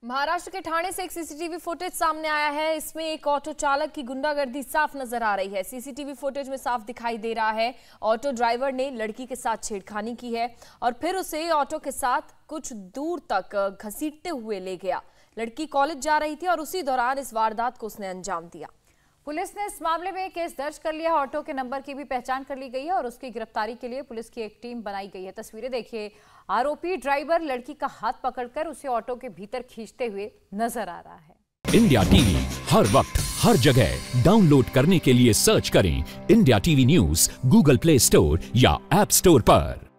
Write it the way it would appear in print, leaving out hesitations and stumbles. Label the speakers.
Speaker 1: महाराष्ट्र के ठाणे से एक सीसीटीवी फुटेज सामने आया है। इसमें एक ऑटो चालक की गुंडागर्दी साफ नजर आ रही है। सीसीटीवी फुटेज में साफ दिखाई दे रहा है ऑटो ड्राइवर ने लड़की के साथ छेड़खानी की है और फिर उसे ऑटो के साथ कुछ दूर तक घसीटते हुए ले गया। लड़की कॉलेज जा रही थी और उसी दौरान इस वारदात को उसने अंजाम दिया।
Speaker 2: पुलिस ने इस मामले में केस दर्ज कर लिया। ऑटो के नंबर की भी पहचान कर ली गई है और उसकी गिरफ्तारी के लिए पुलिस की एक टीम बनाई गई है। तस्वीरें देखिए, आरोपी ड्राइवर लड़की का हाथ पकड़कर उसे ऑटो के भीतर खींचते हुए नजर आ रहा है।
Speaker 3: इंडिया टीवी हर वक्त हर जगह डाउनलोड करने के लिए सर्च करें India TV news Google Play Store या ऐप स्टोर पर।